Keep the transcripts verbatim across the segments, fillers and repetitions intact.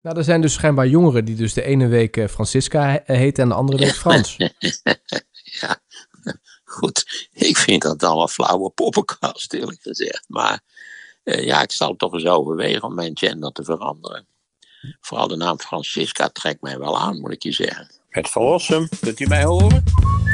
Nou, er zijn dus schijnbaar jongeren die dus de ene week uh, Francisca he- heten en de andere week Frans. Ja, goed. Ik vind dat allemaal flauwe poppenkast, eerlijk gezegd. Maar uh, ja, ik zal toch eens overwegen om mijn gender te veranderen. Vooral de naam Francisca trekt mij wel aan, moet ik je zeggen. Het Verrossum, kunt u mij horen?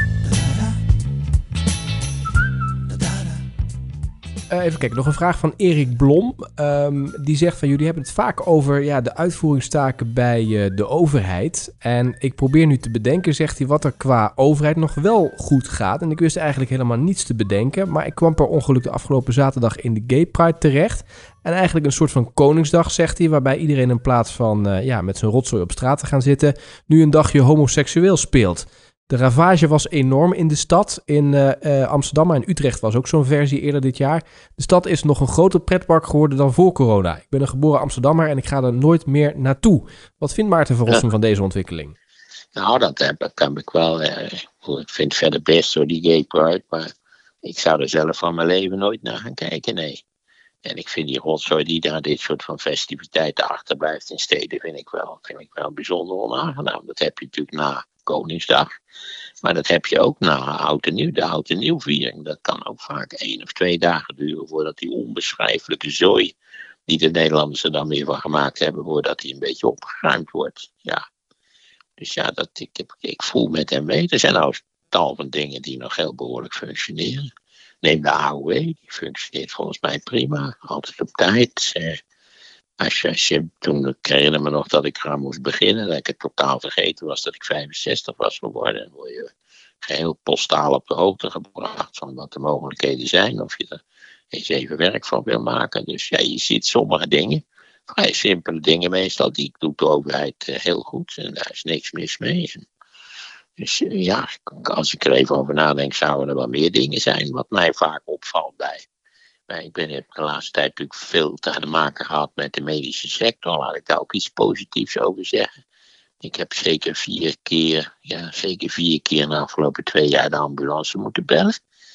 Uh, even kijken, nog een vraag van Erik Blom. Um, die zegt van jullie hebben het vaak over ja, de uitvoeringstaken bij uh, de overheid. En ik probeer nu te bedenken, zegt hij, wat er qua overheid nog wel goed gaat. En ik wist eigenlijk helemaal niets te bedenken. Maar ik kwam per ongeluk de afgelopen zaterdag in de Gay Pride terecht. En eigenlijk een soort van Koningsdag, zegt hij, waarbij iedereen in plaats van uh, ja, met zijn rotzooi op straat te gaan zitten, nu een dagje homoseksueel speelt. De ravage was enorm in de stad. In uh, uh, Amsterdam en Utrecht was ook zo'n versie eerder dit jaar. De stad is nog een groter pretpark geworden dan voor corona. Ik ben een geboren Amsterdammer en ik ga er nooit meer naartoe. Wat vindt Maarten van Rossum ja. van deze ontwikkeling? Nou, dat heb, kan ik wel. Eh, ik vind het verder best door die Gay Pride. Maar ik zou er zelf van mijn leven nooit naar gaan kijken, nee. En ik vind die rotzooi die daar dit soort van festiviteiten achterblijft in steden, vind ik wel, vind ik wel bijzonder onaangenaam. Dat heb je natuurlijk na Koningsdag. Maar dat heb je ook na Oud en Nieuw, de Oud en Nieuwviering. Dat kan ook vaak één of twee dagen duren voordat die onbeschrijfelijke zooi die de Nederlanders er dan weer van gemaakt hebben, voordat die een beetje opgeruimd wordt. Ja. Dus ja, dat, ik, ik, ik voel met hem mee. Er zijn nou tal van dingen die nog heel behoorlijk functioneren. Neem de A O W, die functioneert volgens mij prima, altijd op tijd. Eh, als je, als je, toen ik herinner me nog dat ik eraan moest beginnen, dat ik het totaal vergeten was dat ik vijfenzestig was geworden. Dan word je geheel postaal op de hoogte gebracht van wat de mogelijkheden zijn, of je er eens even werk van wil maken. Dus ja, je ziet sommige dingen, vrij simpele dingen meestal, die doet de overheid uh, heel goed en daar is niks mis mee. En dus ja, als ik er even over nadenk, zouden er wel meer dingen zijn wat mij vaak opvalt bij. Maar ik ben de laatste tijd natuurlijk veel te maken gehad met de medische sector. Laat ik daar ook iets positiefs over zeggen. Ik heb zeker vier keer, ja, zeker vier keer in de afgelopen twee jaar de ambulance moeten bellen.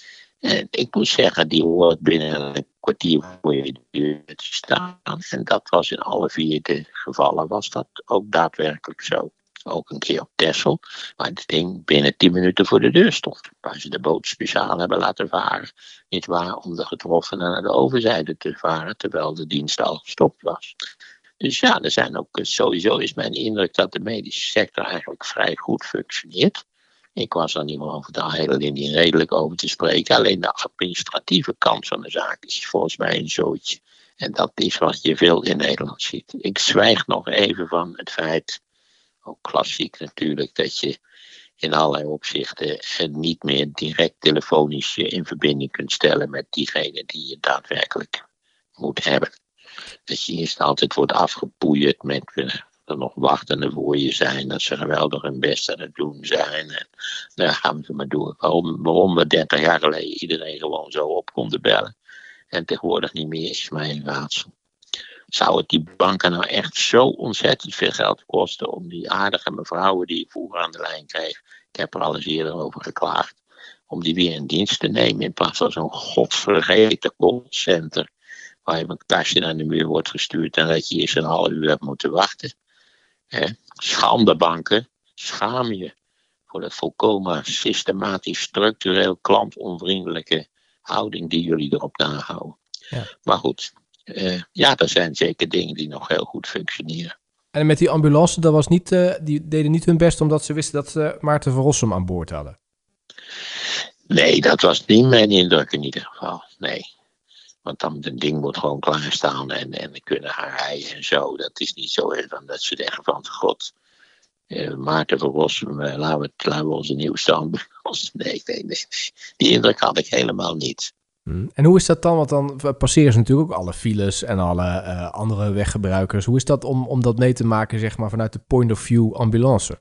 En ik moet zeggen, die hoort binnen een kwartier voor je deur te staan. En dat was in alle vier de gevallen, was dat ook daadwerkelijk zo. Ook een keer op Texel, waar het ding binnen tien minuten voor de deur stond. Waar ze de boot speciaal hebben laten varen. Niet waar, om de getroffenen naar de overzijde te varen, terwijl de dienst al gestopt was. Dus ja, er zijn ook, sowieso is mijn indruk dat de medische sector eigenlijk vrij goed functioneert. Ik was er niet meer over de hele linie redelijk over te spreken. Alleen de administratieve kant van de zaak is volgens mij een zootje. En dat is wat je veel in Nederland ziet. Ik zwijg nog even van het feit, ook klassiek natuurlijk, dat je in allerlei opzichten niet meer direct telefonisch in verbinding kunt stellen met diegene die je daadwerkelijk moet hebben. Dat je eerst altijd wordt afgepoeierd met uh, er nog wachtenden voor je zijn, dat ze geweldig hun best aan het doen zijn. En daar gaan we maar door. Waarom, waarom we dertig jaar geleden iedereen gewoon zo op konden bellen en tegenwoordig niet meer, is mij een raadsel. Zou het die banken nou echt zo ontzettend veel geld kosten om die aardige mevrouwen die ik vroeger aan de lijn kreeg, ik heb er al eens eerder over geklaagd, om die weer in dienst te nemen in plaats van zo'n godvergeten callcenter waar je met een kastje naar de muur wordt gestuurd en dat je eerst een half uur hebt moeten wachten. He, schande banken, schaam je voor dat volkomen systematisch, structureel, klantonvriendelijke houding die jullie erop nahouden. Ja. Maar goed, uh, ja, er zijn zeker dingen die nog heel goed functioneren. En met die ambulance, dat was niet, uh, die deden niet hun best omdat ze wisten dat ze Maarten van Rossum aan boord hadden? Nee, dat was niet mijn indruk in ieder geval, nee. Want dan het ding moet gewoon klaarstaan en, en we kunnen gaan rijden en zo. Dat is niet zo dan dat ze denken van god, uh, Maarten van Rossum, uh, laten, we, laten we onze nieuwste ambulance. Nee, nee, nee, die indruk had ik helemaal niet. Hmm. En hoe is dat dan? Want dan passeren ze natuurlijk ook alle files en alle uh, andere weggebruikers. Hoe is dat om, om dat mee te maken, zeg maar, vanuit de point of view ambulance?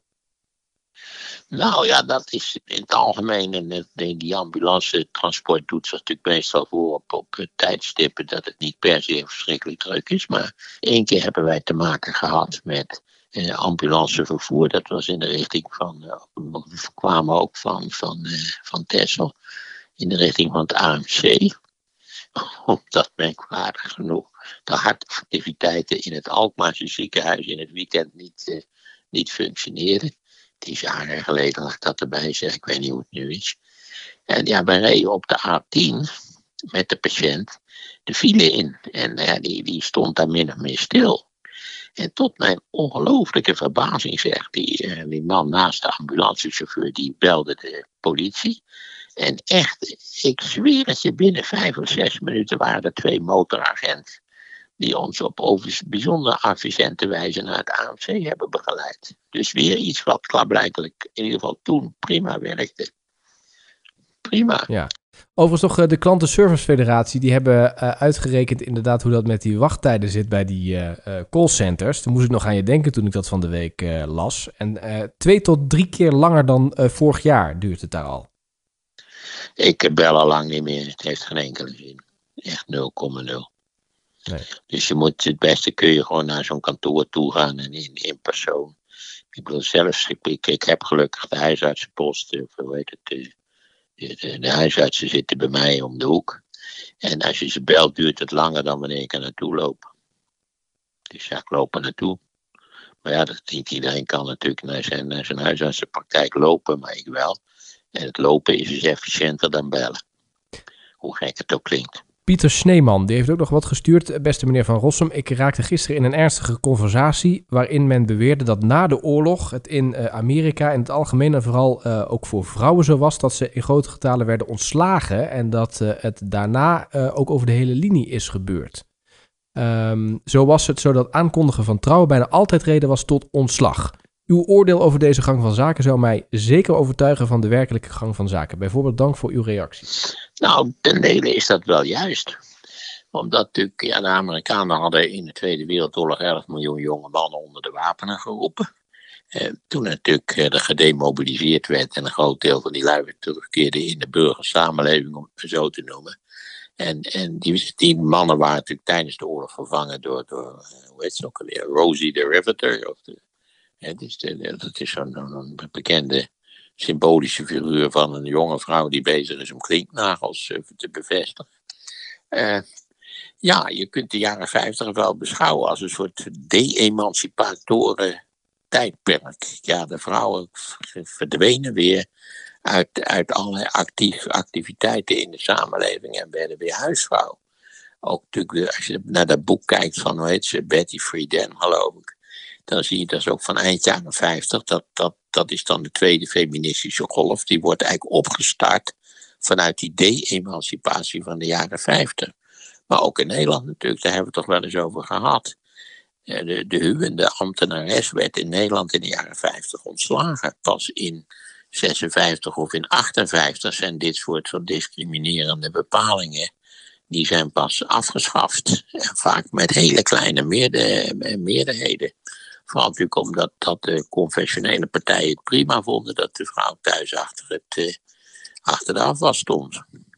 Nou ja, dat is in het algemeen. En die ambulance transport doet zich natuurlijk meestal voor op, op tijdstippen dat het niet per se verschrikkelijk druk is. Maar één keer hebben wij te maken gehad met eh, ambulancevervoer. Dat was in de richting van, uh, we kwamen ook van, van, uh, van Texel, in de richting van het A M C. Omdat merkwaardig genoeg de hartactiviteiten in het Alkmaarse ziekenhuis in het weekend niet, uh, niet functioneerden. Het is jaren geleden dat ik dat erbij zeg, ik weet niet hoe het nu is. En ja, we reden op de A tien met de patiënt de file in. En ja, die, die stond daar min of meer stil. En tot mijn ongelooflijke verbazing zegt die, uh, die man naast de ambulancechauffeur, die belde de politie. En echt, ik zweer het je, binnen vijf of zes minuten waren er twee motoragenten die ons op overigens bijzonder efficiënte wijze naar het A M C hebben begeleid. Dus weer iets wat klaarblijkelijk in ieder geval toen prima werkte. Prima. Ja. Overigens nog de Klantenservice Federatie, die hebben uh, uitgerekend inderdaad hoe dat met die wachttijden zit bij die uh, uh, callcenters. Toen moest ik nog aan je denken toen ik dat van de week uh, las. En uh, twee tot drie keer langer dan uh, vorig jaar duurt het daar al. Ik bel al lang niet meer. Het heeft geen enkele zin. Echt nul komma nul. Nee. Dus je moet, het beste kun je gewoon naar zo'n kantoor toe gaan en in, in persoon. Ik bedoel zelfs, ik, ik, ik heb gelukkig de huisartsenpost, of hoe heet het, de, de, de huisartsen zitten bij mij om de hoek. En als je ze belt, duurt het langer dan wanneer ik er naartoe loop. Dus ja, ik loop er naartoe. Maar ja, dat niet iedereen kan natuurlijk naar zijn, naar zijn huisartsenpraktijk lopen, maar ik wel. En het lopen is dus efficiënter dan bellen. Hoe gek het ook klinkt. Pieter Sneeman, die heeft ook nog wat gestuurd. Beste meneer Van Rossum, ik raakte gisteren in een ernstige conversatie waarin men beweerde dat na de oorlog het in uh, Amerika in het algemeen en vooral uh, ook voor vrouwen zo was dat ze in grote getalen werden ontslagen en dat uh, het daarna uh, ook over de hele linie is gebeurd. Um, zo was het zo dat aankondigen van trouwen bijna altijd reden was tot ontslag. Uw oordeel over deze gang van zaken zou mij zeker overtuigen van de werkelijke gang van zaken. Bijvoorbeeld dank voor uw reactie. Nou, ten dele is dat wel juist. Omdat natuurlijk, ja, de Amerikanen hadden in de Tweede Wereldoorlog elf miljoen jonge mannen onder de wapenen geroepen. Eh, toen natuurlijk eh, er gedemobiliseerd werd en een groot deel van die lui weer terugkeerde in de burgersamenleving, om het zo te noemen. En, en die, die mannen waren natuurlijk tijdens de oorlog vervangen door, door uh, hoe heet ze ook alweer, Rosie the Riveter. Of de, hè, dus de, dat is zo'n een bekende symbolische figuur van een jonge vrouw die bezig is om klinknagels uh, te bevestigen. Uh, ja, je kunt de jaren vijftig wel beschouwen als een soort de-emancipatoren tijdperk. Ja, de vrouwen verdwenen weer uit, uit allerlei actief, activiteiten in de samenleving en werden weer huisvrouw. Ook natuurlijk, als je naar dat boek kijkt van, hoe heet ze, Betty Friedan, geloof ik, dan zie je dat ook van eind jaren vijftig, dat, dat, dat is dan de tweede feministische golf, die wordt eigenlijk opgestart vanuit die de-emancipatie van de jaren vijftig. Maar ook in Nederland natuurlijk, daar hebben we het toch wel eens over gehad. De, de huwende ambtenares werd in Nederland in de jaren vijftig ontslagen. Pas in zesenvijftig of in achtenvijftig zijn dit soort van discriminerende bepalingen, die zijn pas afgeschaft. En vaak met hele kleine meerder, meerderheden. Vooral natuurlijk omdat dat de confessionele partijen het prima vonden dat de vrouw thuis achter, het, uh, achter de afwas stond.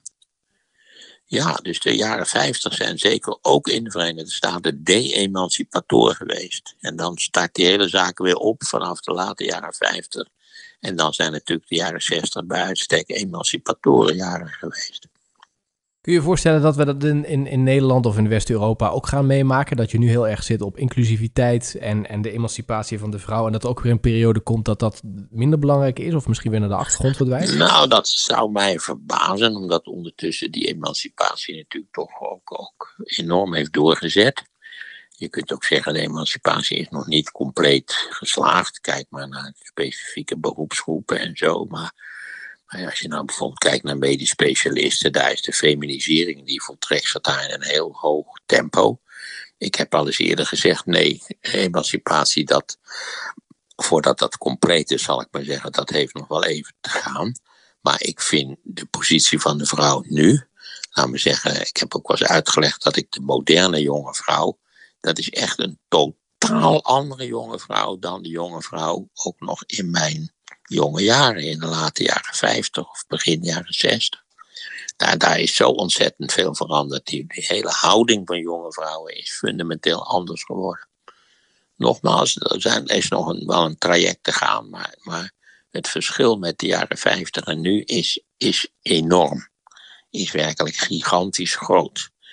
Ja, dus de jaren vijftig zijn zeker ook in de Verenigde Staten de-emancipator geweest. En dan start die hele zaak weer op vanaf de late jaren vijftig. En dan zijn natuurlijk de jaren zestig bij uitstek emancipatorenjaren geweest. Kun je je voorstellen dat we dat in, in, in Nederland of in West-Europa ook gaan meemaken? Dat je nu heel erg zit op inclusiviteit en, en de emancipatie van de vrouw. En dat er ook weer een periode komt dat dat minder belangrijk is of misschien weer naar de achtergrond verdwijnt? Nou, dat zou mij verbazen, omdat ondertussen die emancipatie natuurlijk toch ook, ook enorm heeft doorgezet. Je kunt ook zeggen, de emancipatie is nog niet compleet geslaagd. Kijk maar naar specifieke beroepsgroepen en zo. Maar, maar als je nou bijvoorbeeld kijkt naar medisch specialisten, daar is de feminisering, die voltrekt zich daar in een heel hoog tempo. Ik heb al eens eerder gezegd, nee, emancipatie, dat, voordat dat compleet is, zal ik maar zeggen, dat heeft nog wel even te gaan. Maar ik vind de positie van de vrouw nu, laat me zeggen, ik heb ook wel eens uitgelegd dat ik de moderne jonge vrouw, dat is echt een totaal andere jonge vrouw dan de jonge vrouw ook nog in mijn jonge jaren, in de late jaren vijftig of begin jaren zestig. Daar, daar is zo ontzettend veel veranderd. Die, die hele houding van jonge vrouwen is fundamenteel anders geworden. Nogmaals, er zijn, is nog een, wel een traject te gaan, maar, maar het verschil met de jaren vijftig en nu is, is enorm. Is werkelijk gigantisch groot.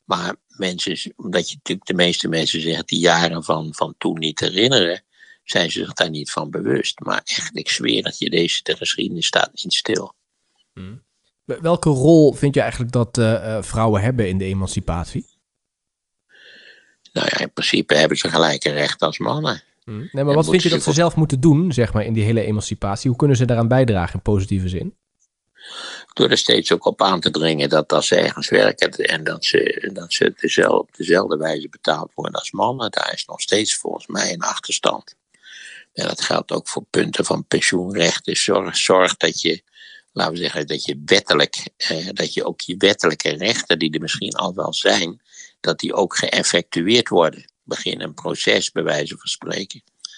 Maar mensen, omdat je natuurlijk de meeste mensen zeggen die jaren van, van toen niet herinneren, zijn ze zich daar niet van bewust. Maar echt, ik zweer dat je deze de geschiedenis staat niet stil. Hmm. Welke rol vind je eigenlijk dat uh, uh, vrouwen hebben in de emancipatie? Nou ja, in principe hebben ze gelijke rechten als mannen. Hmm. Nee, maar wat vind je dat ze voor... zelf moeten doen, zeg maar, in die hele emancipatie? Hoe kunnen ze daaraan bijdragen in positieve zin? Door er steeds ook op aan te dringen dat als ze ergens werken en dat ze, dat ze dezelfde, op dezelfde wijze betaald worden als mannen, daar is nog steeds volgens mij een achterstand. En dat geldt ook voor punten van pensioenrecht. Dus zorg, zorg dat je, laten we zeggen, dat je wettelijk, eh, dat je ook je wettelijke rechten, die er misschien al wel zijn, dat die ook geëffectueerd worden. Begin een proces, bij wijze van spreken.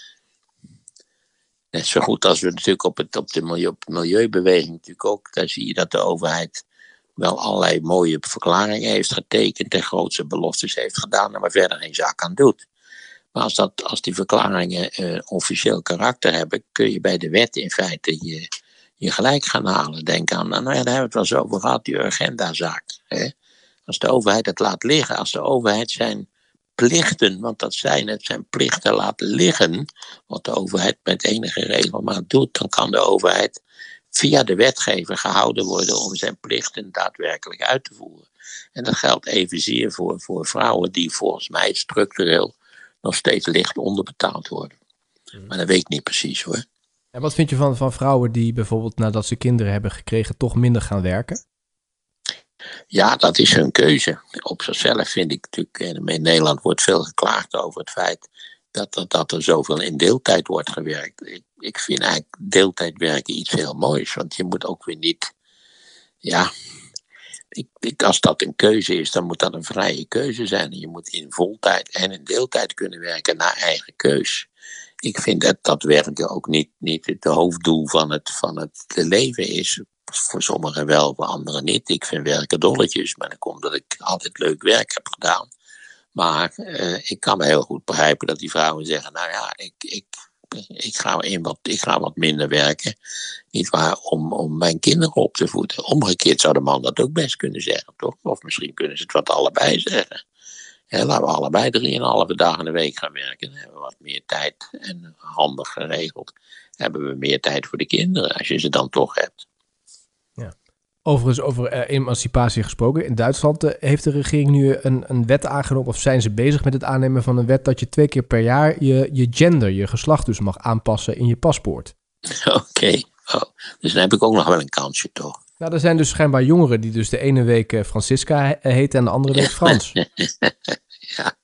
Net zo goed als we natuurlijk op, het, op de milieu, op milieubeweging natuurlijk ook, daar zie je dat de overheid wel allerlei mooie verklaringen heeft getekend en grootse beloftes heeft gedaan, maar verder geen zaak aan doet. Maar als, dat, als die verklaringen uh, officieel karakter hebben, kun je bij de wet in feite je, je gelijk gaan halen. Denk aan, nou ja, daar hebben we het wel eens over gehad, die agendazaak. Hè? Als de overheid het laat liggen, als de overheid zijn plichten, want dat zijn het, zijn plichten laten liggen, wat de overheid met enige regelmaat doet, dan kan de overheid via de wetgever gehouden worden om zijn plichten daadwerkelijk uit te voeren. En dat geldt evenzeer voor, voor vrouwen die volgens mij structureel nog steeds licht onderbetaald worden. Maar dat weet ik niet precies hoor. En wat vind je van, van vrouwen die bijvoorbeeld nadat ze kinderen hebben gekregen toch minder gaan werken? Ja, dat is hun keuze. Op zichzelf vind ik natuurlijk, in Nederland wordt veel geklaagd over het feit dat er, dat er zoveel in deeltijd wordt gewerkt. Ik, ik vind eigenlijk deeltijd werken iets heel moois, want je moet ook weer niet, ja, ik, ik, als dat een keuze is, dan moet dat een vrije keuze zijn. Je moet in voltijd en in deeltijd kunnen werken naar eigen keus. Ik vind dat dat werken ook niet, niet het hoofddoel van het, van het leven is. Voor sommigen wel, voor anderen niet. Ik vind werken dolletjes, maar dat komt omdat ik altijd leuk werk heb gedaan. Maar uh, ik kan me heel goed begrijpen dat die vrouwen zeggen, nou ja, ik, ik, ik, ga, in wat, ik ga wat minder werken. Niet waar, om, om mijn kinderen op te voeden. Omgekeerd zou de man dat ook best kunnen zeggen, toch? Of misschien kunnen ze het wat allebei zeggen. He, laten we allebei drieënhalve dagen in de week gaan werken. Dan hebben we wat meer tijd en handig geregeld. Hebben we meer tijd voor de kinderen, als je ze dan toch hebt. Ja. Overigens, over uh, emancipatie gesproken. In Duitsland uh, heeft de regering nu een, een wet aangenomen, of zijn ze bezig met het aannemen van een wet dat je twee keer per jaar je, je gender, je geslacht dus mag aanpassen in je paspoort. Oké, okay. Oh, dus dan heb ik ook nog wel een kansje toch? Nou, er zijn dus schijnbaar jongeren die dus de ene week uh, Francisca heten en de andere week Frans. Ja,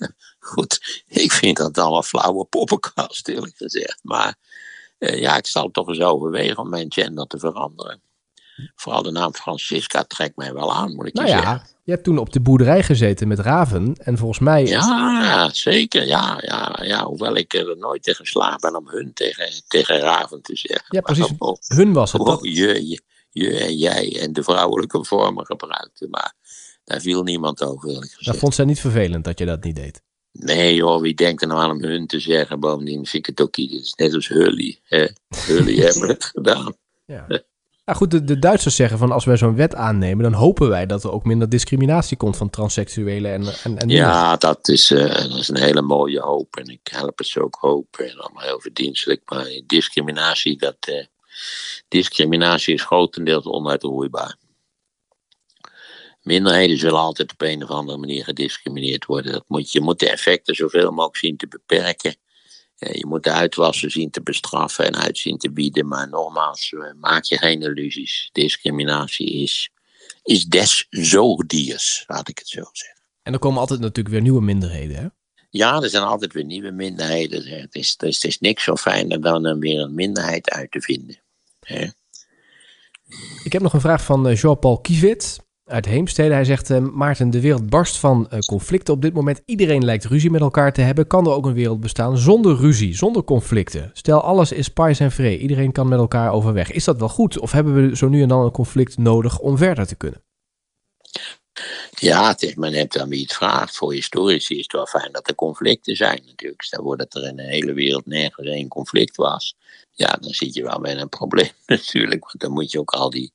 goed. Ik vind dat allemaal flauwe poppenkast, eerlijk gezegd. Maar uh, ja, ik zal toch eens overwegen om mijn gender te veranderen. Vooral de naam Francisca trekt mij wel aan, moet ik nou je ja, zeggen. Je hebt toen op de boerderij gezeten met raven en volgens mij... Ja, zeker. Ja, ja, ja. Hoewel ik er nooit tegen geslaagd ben om hun tegen, tegen raven te zeggen. Ja, precies. Maar, oh, hun was het. Oh, Dat... je, je, je en jij en de vrouwelijke vormen gebruikte. Maar daar viel niemand over, eerlijk gezegd. Dat vond zij niet vervelend dat je dat niet deed? Nee joh, wie denkt er nou aan om hun te zeggen? Bovendien vind ik het ook iets, net als Hully. Hè? Hully hebben het gedaan. Ja. Nou goed, de, de Duitsers zeggen van als wij zo'n wet aannemen, dan hopen wij dat er ook minder discriminatie komt van transseksuelen en, en, en ja, dat is, uh, dat is een hele mooie hoop en ik help het ze ook hopen en allemaal heel verdienstelijk. Maar discriminatie, dat, uh, discriminatie is grotendeels onuitroeibaar. Minderheden zullen altijd op een of andere manier gediscrimineerd worden. Dat moet, je moet de effecten zoveel mogelijk zien te beperken. Je moet de uitwassen zien te bestraffen en uitzien te bieden. Maar nogmaals, maak je geen illusies. Discriminatie is, is des zoogdiers, laat ik het zo zeggen. En er komen altijd natuurlijk weer nieuwe minderheden, hè? Ja, er zijn altijd weer nieuwe minderheden. Het is, het is, het is niks zo fijner dan er weer een minderheid uit te vinden. He? Ik heb nog een vraag van Jean-Paul Kievit uit Heemstede. Hij zegt, uh, Maarten, de wereld barst van uh, conflicten op dit moment. Iedereen lijkt ruzie met elkaar te hebben. Kan er ook een wereld bestaan zonder ruzie, zonder conflicten? Stel, alles is pais en vree. Iedereen kan met elkaar overweg. Is dat wel goed? Of hebben we zo nu en dan een conflict nodig om verder te kunnen? Ja, het is maar net aan wie het vraagt. Voor historici is het wel fijn dat er conflicten zijn natuurlijk. Stel voor dat er in de hele wereld nergens één conflict was. Ja, dan zit je wel met een probleem natuurlijk. Want dan moet je ook al die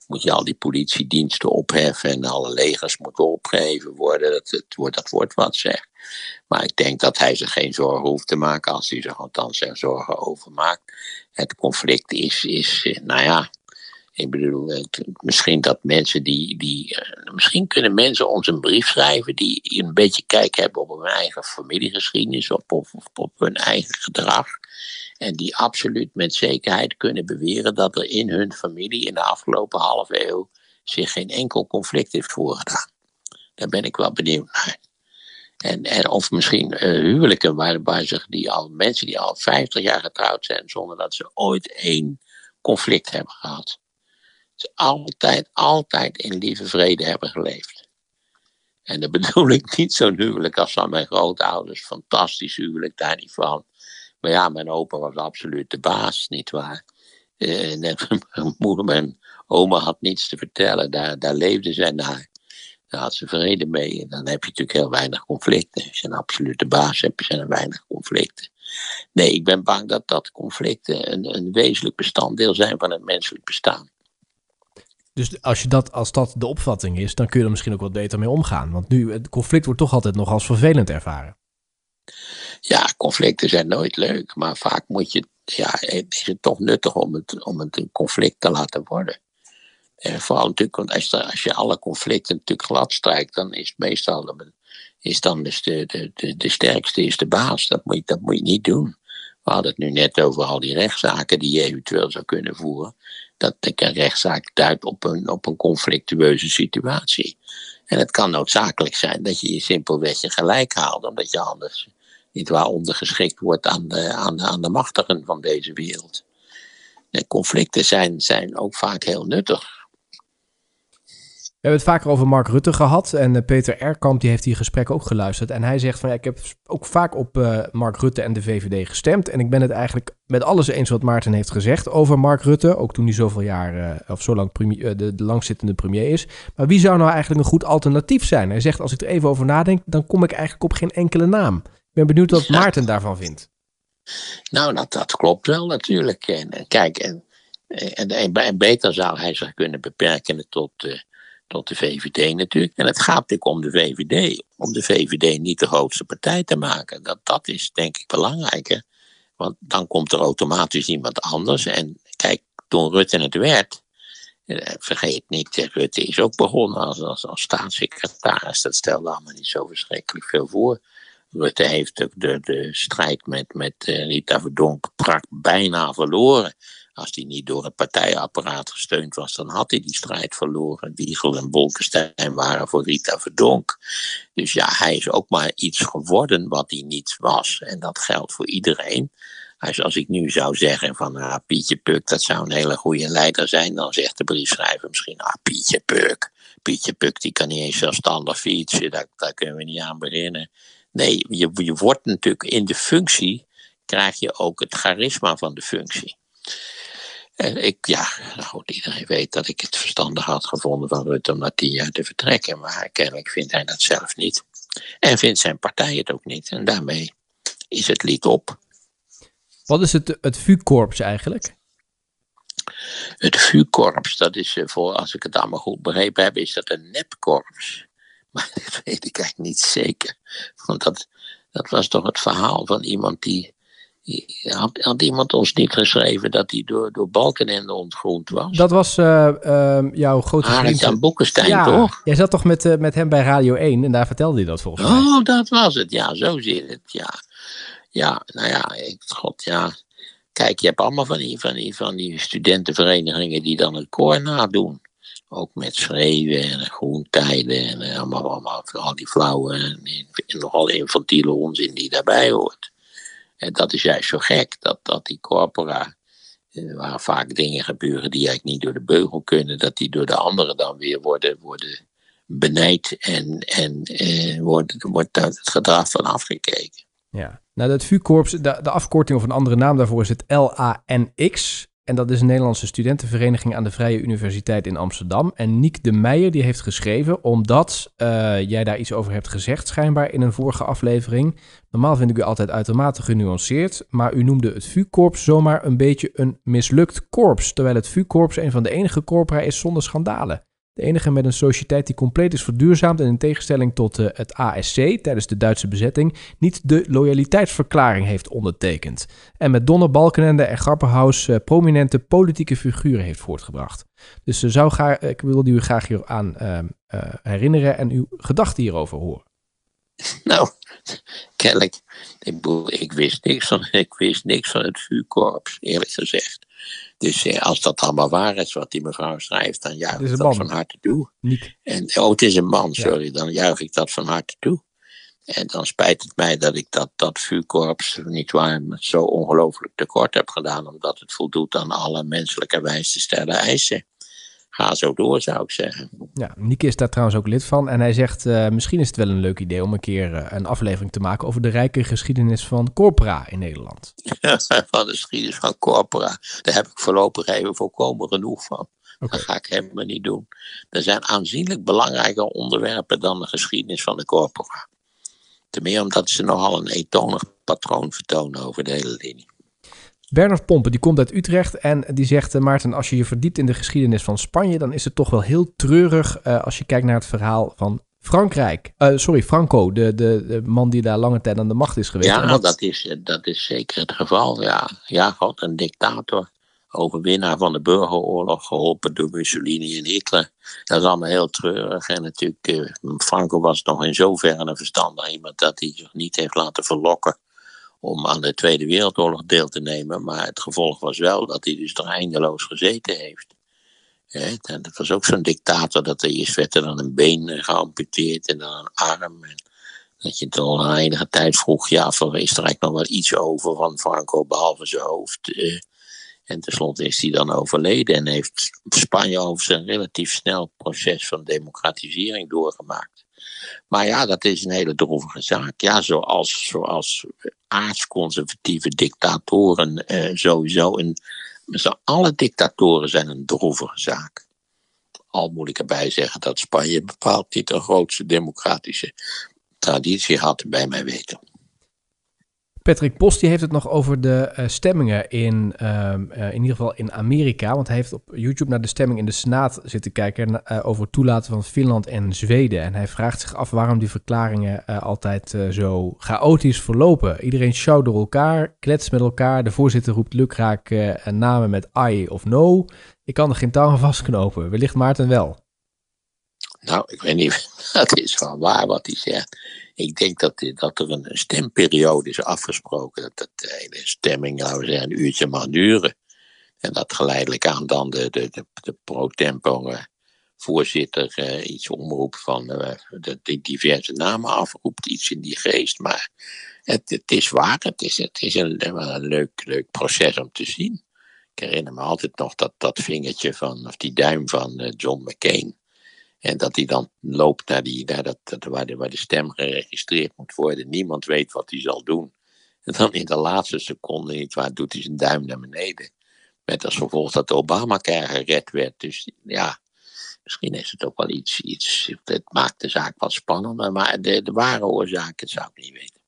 moet je al die politiediensten opheffen en alle legers moeten opgeheven worden. Dat, het, wordt, dat wordt wat zeg. Maar ik denk dat hij zich geen zorgen hoeft te maken als hij zich althans er zorgen over maakt. Het conflict is, is nou ja, ik bedoel, het, misschien dat mensen die, die uh, misschien kunnen mensen ons een brief schrijven die een beetje kijk hebben op hun eigen familiegeschiedenis of op, op, op hun eigen gedrag. En die absoluut met zekerheid kunnen beweren dat er in hun familie in de afgelopen halve eeuw zich geen enkel conflict heeft voorgedaan. Daar ben ik wel benieuwd naar. En, en of misschien uh, huwelijken waar, waar zich die al, mensen die al vijftig jaar getrouwd zijn zonder dat ze ooit één conflict hebben gehad. Ze altijd, altijd in lieve vrede hebben geleefd. En dat bedoel ik niet zo'n huwelijk als van mijn grootouders. Fantastisch huwelijk, daar niet van. Maar ja, mijn opa was absoluut de baas, nietwaar. Uh, mijn moeder, mijn oma had niets te vertellen. Daar, daar leefde zij naar. Daar had ze vrede mee. En dan heb je natuurlijk heel weinig conflicten. Als je een absolute baas hebt, zijn er weinig conflicten. Nee, ik ben bang dat dat conflicten een, een wezenlijk bestanddeel zijn van het menselijk bestaan. Dus als, je dat, als dat de opvatting is, dan kun je er misschien ook wat beter mee omgaan. Want nu, het conflict wordt toch altijd nog als vervelend ervaren. Ja, conflicten zijn nooit leuk. Maar vaak moet je, ja, is het toch nuttig om het, om het een conflict te laten worden. En vooral natuurlijk, want als, als je alle conflicten natuurlijk glad strijkt, dan is het meestal, is dan dus de, de, de, de sterkste is de baas. Dat moet, je, dat moet je niet doen. We hadden het nu net over al die rechtszaken die je eventueel zou kunnen voeren. Dat een rechtszaak duidt op een, op een conflictueuze situatie. En het kan noodzakelijk zijn dat je je simpelweg je gelijk haalt, omdat je anders niet waar ondergeschikt wordt aan de, aan de, aan de machtigen van deze wereld. En conflicten zijn, zijn ook vaak heel nuttig. We hebben het vaker over Mark Rutte gehad en uh, Peter Erkamp die heeft die gesprek ook geluisterd. En hij zegt van ja, ik heb ook vaak op uh, Mark Rutte en de V V D gestemd. En ik ben het eigenlijk met alles eens wat Maarten heeft gezegd over Mark Rutte. Ook toen hij zoveel jaar, uh, of zo lang premier, uh, de, de langzittende premier is. Maar wie zou nou eigenlijk een goed alternatief zijn? Hij zegt als ik er even over nadenk, dan kom ik eigenlijk op geen enkele naam. Ik ben benieuwd wat Maarten daarvan vindt. Nou, dat, dat klopt wel natuurlijk. En, kijk, en, en, en beter zou hij zich kunnen beperken tot... Uh, Tot de V V D natuurlijk. En het gaat natuurlijk om de V V D. Om de V V D niet de grootste partij te maken. Dat, dat is denk ik belangrijker. Want dan komt er automatisch iemand anders. En kijk, toen Rutte het werd. Eh, vergeet niet, Rutte is ook begonnen als, als, als staatssecretaris. Dat stelde allemaal niet zo verschrikkelijk veel voor. Rutte heeft ook de, de strijd met, met Rita Verdonk prak bijna verloren. Als die niet door het partijapparaat gesteund was, dan had hij die strijd verloren. Wiegel en Bolkestein waren voor Rita Verdonk. Dus ja, hij is ook maar iets geworden wat hij niet was. En dat geldt voor iedereen. Dus als ik nu zou zeggen van ah, Pietje Puk, dat zou een hele goede leider zijn, dan zegt de briefschrijver misschien, ah, Pietje Puk. Pietje Puk die kan niet eens zelfstandig fietsen, daar, daar kunnen we niet aan beginnen. Nee, je, je wordt natuurlijk in de functie, krijg je ook het charisma van de functie. En ik, ja, nou goed, iedereen weet dat ik het verstandig had gevonden van Rutte om na tien jaar te vertrekken. Maar kennelijk vindt hij dat zelf niet. En vindt zijn partij het ook niet. En daarmee is het lied op. Wat is het, het V U-korps eigenlijk? Het V U-korps, dat is, voor, als ik het allemaal goed begrepen heb, is dat een nepkorps. Maar dat weet ik eigenlijk niet zeker. Want dat, dat was toch het verhaal van iemand die... Had, had iemand ons niet geschreven dat hij door, door Balkenende ontgroend was? Dat was uh, uh, jouw grote vriend. Arend-Jan Boekenstein, ja, toch? Jij zat toch met, uh, met hem bij Radio één en daar vertelde hij dat volgens mij. Oh, dat was het. Ja, zo zit het. Ja, ja nou ja, ik, god, ja. Kijk, je hebt allemaal van die, van, die, van die studentenverenigingen die dan het koor nadoen. Ook met schreeuwen en groentijden en uh, allemaal, allemaal al die flauwe en, en nogal infantiele onzin die daarbij hoort. En dat is juist zo gek, dat, dat die corpora, eh, waar vaak dingen gebeuren die eigenlijk niet door de beugel kunnen, dat die door de anderen dan weer worden, worden benijd en, en eh, wordt, wordt het gedrag van afgekeken. Ja, nou dat V U-korps, de, de afkorting of een andere naam daarvoor is het L A N X. En dat is een Nederlandse studentenvereniging aan de Vrije Universiteit in Amsterdam. En Niek de Meijer die heeft geschreven, omdat uh, jij daar iets over hebt gezegd schijnbaar in een vorige aflevering. Normaal vind ik u altijd uitermate genuanceerd, maar u noemde het V U-korps zomaar een beetje een mislukt korps. Terwijl het V U-korps een van de enige corpora is zonder schandalen. De enige met een sociëteit die compleet is verduurzaamd en in tegenstelling tot uh, het A S C tijdens de Duitse bezetting niet de loyaliteitsverklaring heeft ondertekend. En met Donner, Balkenende en Grapperhaus uh, prominente politieke figuren heeft voortgebracht. Dus uh, zou ga, ik wilde u graag hier aan uh, uh, herinneren en uw gedachten hierover horen. Nou, kennelijk, ik, ik, wist niks van, ik wist niks van het V U-korps, eerlijk gezegd. Dus eh, als dat allemaal waar is wat die mevrouw schrijft, dan juich ik dat man. van harte toe. Niet. En, oh, het is een man, sorry, ja. Dan juich ik dat van harte toe. En dan spijt het mij dat ik dat, dat V U-korps niet waar zo ongelooflijk tekort heb gedaan, omdat het voldoet aan alle menselijkerwijs te stellen eisen. Ga zo door, zou ik zeggen. Ja, Nieke is daar trouwens ook lid van. En hij zegt, uh, misschien is het wel een leuk idee om een keer uh, een aflevering te maken over de rijke geschiedenis van corpora in Nederland. Van de geschiedenis van corpora. Daar heb ik voorlopig even volkomen genoeg van. Okay. Dat ga ik helemaal niet doen. Er zijn aanzienlijk belangrijker onderwerpen dan de geschiedenis van de corpora. Ten meer omdat ze nogal een eentonig patroon vertonen over de hele linie. Bernard Pompen, die komt uit Utrecht en die zegt, uh, Maarten, als je je verdiept in de geschiedenis van Spanje, dan is het toch wel heel treurig uh, als je kijkt naar het verhaal van Frankrijk. Uh, sorry, Franco, de, de, de man die daar lange tijd aan de macht is geweest. Ja, wat... dat, is, dat is zeker het geval. Ja, ja God, een dictator, overwinnaar van de burgeroorlog, geholpen door Mussolini en Hitler. Dat is allemaal heel treurig. En natuurlijk, uh, Franco was nog in zoverre een verstandig iemand dat hij zich niet heeft laten verlokken om aan de Tweede Wereldoorlog deel te nemen. Maar het gevolg was wel dat hij dus er eindeloos gezeten heeft. Ja, dat was ook zo'n dictator dat er eerst werd er dan een been geamputeerd en dan een arm. En dat je dan al enige tijd vroeg, ja, is er eigenlijk nog wel iets over van Franco behalve zijn hoofd. En tenslotte is hij dan overleden en heeft Spanje over een relatief snel proces van democratisering doorgemaakt. Maar ja, dat is een hele droevige zaak. Ja, zoals, zoals aardsconservatieve dictatoren eh, sowieso. En, alle dictatoren zijn een droevige zaak. Al moet ik erbij zeggen dat Spanje bepaald niet de grootste democratische traditie had, bij mij weten. Patrick Post die heeft het nog over de uh, stemmingen in, uh, uh, in ieder geval in Amerika. Want hij heeft op YouTube naar de stemming in de Senaat zitten kijken uh, over het toelaten van Finland en Zweden. En hij vraagt zich af waarom die verklaringen uh, altijd uh, zo chaotisch verlopen. Iedereen sjouwt door elkaar, kletst met elkaar. De voorzitter roept lukraak uh, namen met aye of no. Ik kan er geen touw aan vastknopen. Wellicht Maarten wel. Nou, ik weet niet, dat is wel waar wat hij zegt. Ik denk dat, dat er een stemperiode is afgesproken. Dat de hele stemming, laten we zeggen, een uurtje mag duren. En dat geleidelijk aan dan de, de, de, de pro-tempo uh, voorzitter uh, iets omroept van uh, de, de diverse namen afroept. Iets in die geest. Maar het, het is waar. Het is, het is een, een leuk, leuk proces om te zien. Ik herinner me altijd nog dat, dat vingertje van, of die duim van uh, John McCain. En dat hij dan loopt naar, die, naar dat, dat, waar, de, waar de stem geregistreerd moet worden. Niemand weet wat hij zal doen. En dan in de laatste seconde, niet waar, doet hij zijn duim naar beneden. Met als gevolg dat de Obamacare gered werd. Dus ja, misschien is het ook wel iets, iets het maakt de zaak wat spannender. Maar de, de ware oorzaak, dat zou ik niet weten.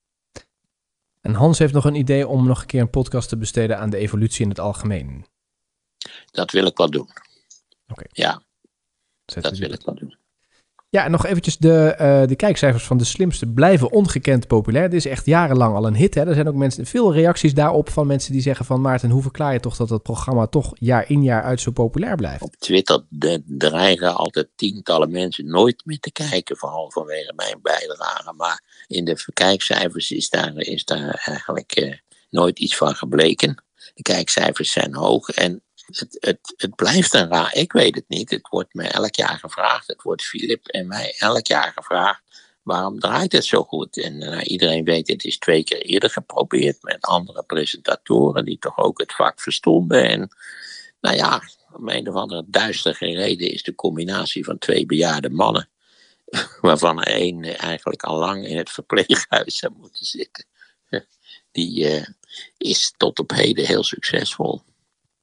En Hans heeft nog een idee om nog een keer een podcast te besteden aan de evolutie in het algemeen. Dat wil ik wel doen. Oké. Okay. Ja. Zet dat wil ik wel doen. Ja, en nog eventjes de, uh, de kijkcijfers van De Slimste blijven ongekend populair. Dit is echt jarenlang al een hit. Hè? Er zijn ook mensen, veel reacties daarop van mensen die zeggen van Maarten, hoe verklaar je toch dat het programma toch jaar in jaar uit zo populair blijft? Op Twitter de, dreigen altijd tientallen mensen nooit meer te kijken, vooral vanwege mijn bijdrage. Maar in de kijkcijfers is daar, is daar eigenlijk uh, nooit iets van gebleken. De kijkcijfers zijn hoog en Het, het, het blijft een raar, ik weet het niet. Het wordt mij elk jaar gevraagd. Het wordt Philip en mij elk jaar gevraagd. Waarom draait het zo goed? En uh, iedereen weet, het is twee keer eerder geprobeerd met andere presentatoren die toch ook het vak verstonden. En nou ja, om een of andere duistere reden is de combinatie van twee bejaarde mannen, waarvan er één eigenlijk al lang in het verpleeghuis zou moeten zitten. Die uh, is tot op heden heel succesvol.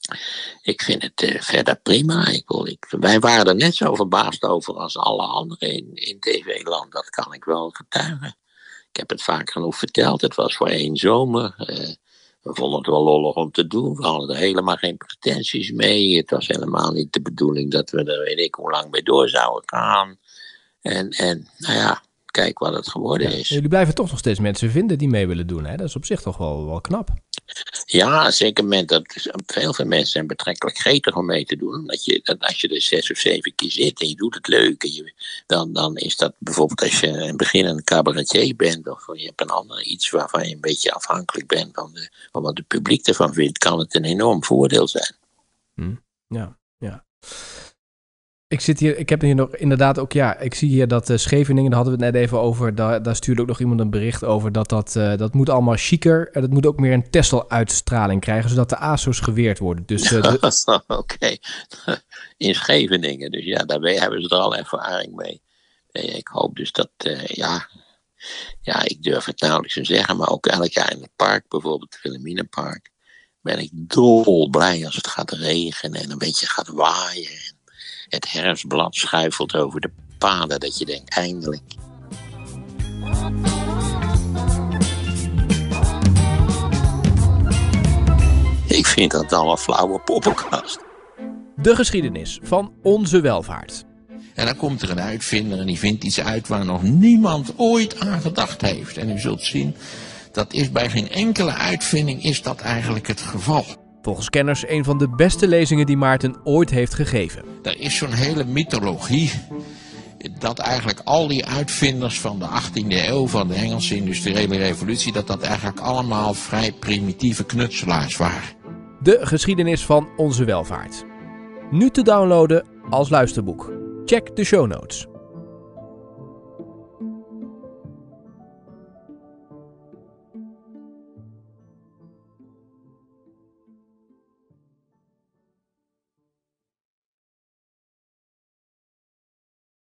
Ik vind het uh, verder prima. Ik wil, ik, wij waren er net zo verbaasd over als alle anderen in, in T V-land. Dat kan ik wel getuigen. Ik heb het vaak genoeg verteld. Het was voor één zomer. Uh, we vonden het wel lollig om te doen. We hadden er helemaal geen pretenties mee. Het was helemaal niet de bedoeling dat we er weet ik hoe lang mee door zouden gaan. En, en nou ja, kijk wat het geworden Ja, is. jullie blijven toch nog steeds mensen vinden die mee willen doen. Hè? Dat is op zich toch wel, wel knap. Ja, zeker met dat veel veel mensen zijn betrekkelijk gretig om mee te doen. Omdat je, dat als je er zes of zeven keer zit en je doet het leuk. En je, dan, dan is dat bijvoorbeeld als je in het begin een cabaretier bent. Of je hebt een ander iets waarvan je een beetje afhankelijk bent van, de, van wat het publiek ervan vindt. Kan het een enorm voordeel zijn. Hm, ja, ja. Ik zit hier, ik heb hier nog inderdaad ook, ja, ik zie hier dat uh, Scheveningen, daar hadden we het net even over, daar, daar stuurde ook nog iemand een bericht over, dat dat, uh, dat moet allemaal chiquer, en dat moet ook meer een Tesla-uitstraling krijgen, zodat de A S O's geweerd worden. Dus, uh, de... Oké, okay. In Scheveningen, dus ja, daar hebben ze er al ervaring mee. Ik hoop dus dat, uh, ja, ja, ik durf het nauwelijks te zeggen, maar ook elk jaar in het park, bijvoorbeeld het Wilhelminapark, ben ik dolblij als het gaat regenen en een beetje gaat waaien. Het herfstblad schuifelt over de paden, dat je denkt, eindelijk. Ik vind dat al een flauwe poppenkast. De geschiedenis van onze welvaart. En dan komt er een uitvinder en die vindt iets uit waar nog niemand ooit aan gedacht heeft. En u zult zien, dat is bij geen enkele uitvinding is dat eigenlijk het geval. Volgens kenners een van de beste lezingen die Maarten ooit heeft gegeven. Er is zo'n hele mythologie dat eigenlijk al die uitvinders van de achttiende eeuw, van de Engelse industriële revolutie, dat dat eigenlijk allemaal vrij primitieve knutselaars waren. De geschiedenis van onze welvaart. Nu te downloaden als luisterboek. Check de show notes.